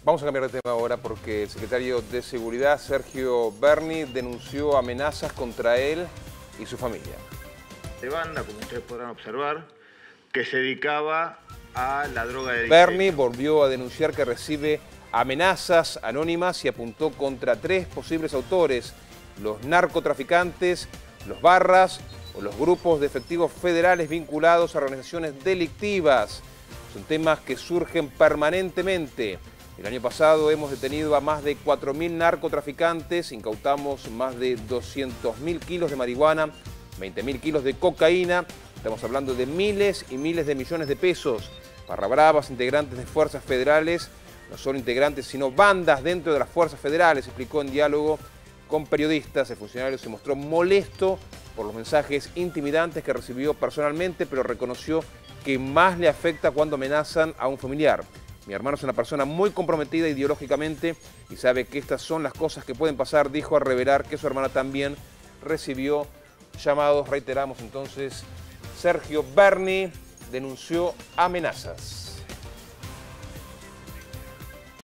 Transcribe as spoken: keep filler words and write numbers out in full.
Vamos a cambiar de tema ahora porque el secretario de Seguridad, Sergio Berni, denunció amenazas contra él y su familia. De banda, como ustedes podrán observar, que se dedicaba a la droga de Berni volvió a denunciar que recibe amenazas anónimas y apuntó contra tres posibles autores: los narcotraficantes, los barras o los grupos de efectivos federales vinculados a organizaciones delictivas. Son temas que surgen permanentemente. El año pasado hemos detenido a más de cuatro mil narcotraficantes, incautamos más de doscientos mil kilos de marihuana, veinte mil kilos de cocaína. Estamos hablando de miles y miles de millones de pesos. Barra bravas, integrantes de fuerzas federales, no solo integrantes, sino bandas dentro de las fuerzas federales, explicó en diálogo con periodistas. El funcionario se mostró molesto por los mensajes intimidantes que recibió personalmente, pero reconoció que más le afecta cuando amenazan a un familiar. Mi hermano es una persona muy comprometida ideológicamente y sabe que estas son las cosas que pueden pasar, dijo, al revelar que su hermana también recibió llamados. Reiteramos entonces, Sergio Berni denunció amenazas.